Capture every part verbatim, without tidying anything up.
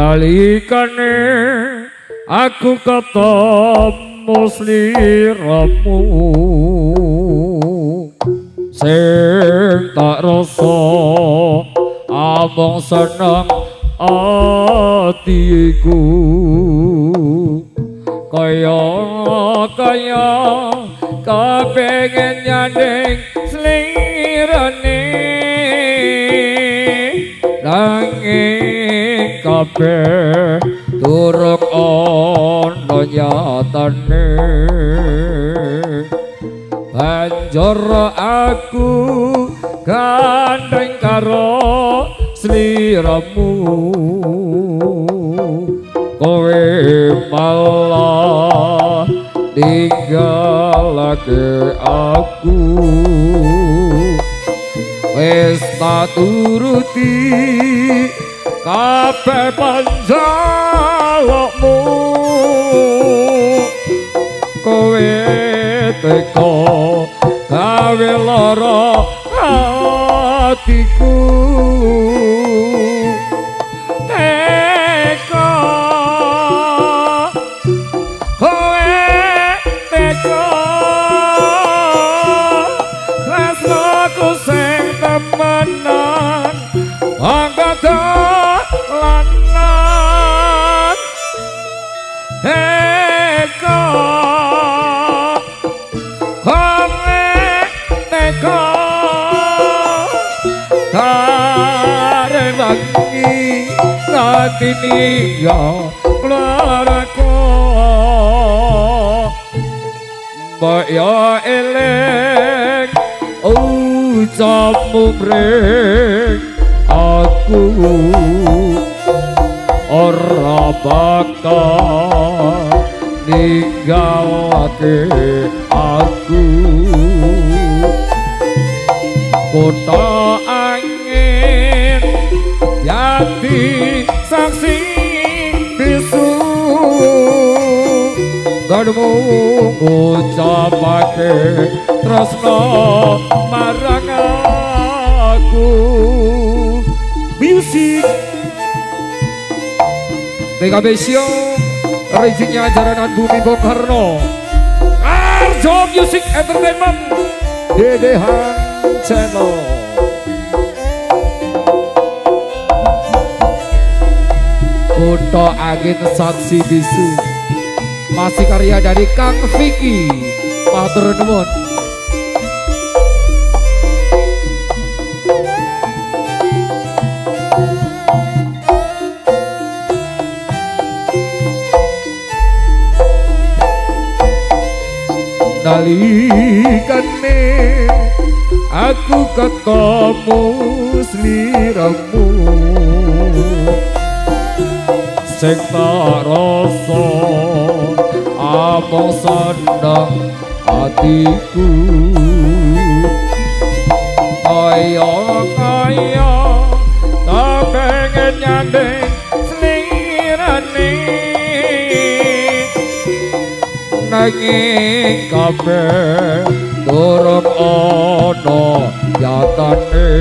nalikane aku ketemu sliramu sing tak rasa among seneng atiku kaya kaya kepengen nyanding slirane nanging kabeh durung ana nyatane banjur aku gandeng karo sliramu kowe malah ninggalake aku wis tak turuti kabeh panjalukmu kowe teko gawe lara hatiku teko kowe teko tresnoku sing temenan angkadalan teko kowe teko kare wangi ngatini ya laraku mbok ya eleng ucapmu mring aku ora bakal ninggalake aku kota angin yati saksi bisu gadmu ucapake tresno marang aku musik T K B Sio rezekinya Jaranan Bumi Bongkarno Arjo Music Entertainment Dedehan Channel Kota Angin Saksi Bisu masih karya dari Kang Vicky matur nuwun. Nalikane aku ketemu sliramu sing tak rasa among seneng atiku kaya kaya kepengen nyanding slirane nanging kabeh durung ana nyatane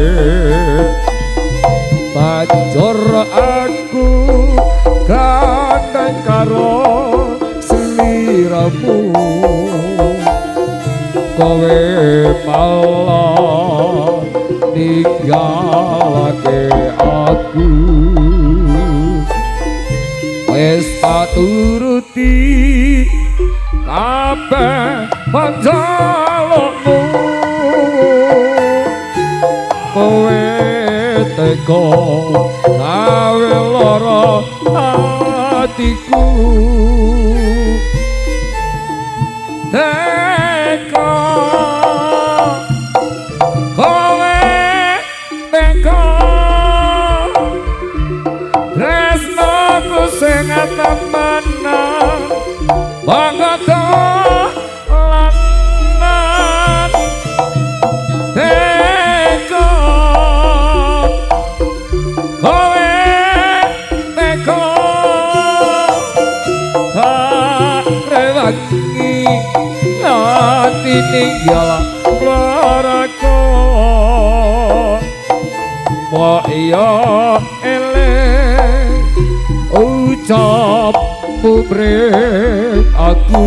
banjur aku gandeng karo sliramu kowe malah ninggalake aku wis tak turuti kabeh panjalukmu kowe teko gawe lara hatiku teko kowe teko tresnoku sing temenan banget lanan teko kowe teko karewangi hati tinggal laraku mbok yo eleng ucap pubrik aku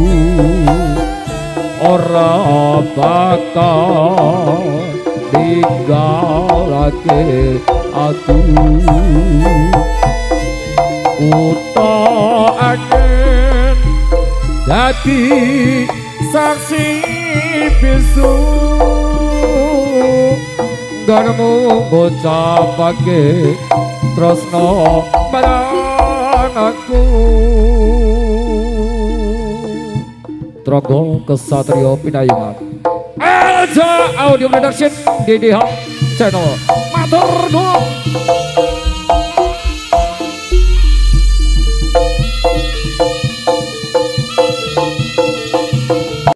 ora bakal ninggalake aku uta angin dadi saksi bisu garmu ngucapake tresno marang aku Trogo Kesatrio Pinayungan Elja Audio Production D D H Channel Matur nuwun